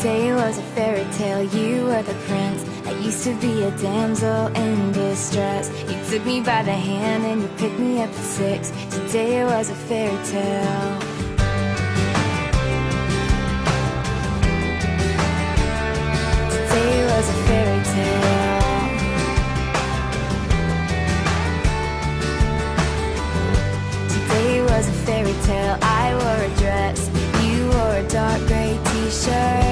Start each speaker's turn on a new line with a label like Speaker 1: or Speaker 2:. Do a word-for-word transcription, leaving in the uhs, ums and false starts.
Speaker 1: Today was a fairy tale, you were the prince. I used to be a damsel in distress. You took me by the hand and you picked me up at six. Today was a fairy tale. Today was a fairy tale. Today was a fairy tale. I wore a dress, you wore a dark gray t-shirt.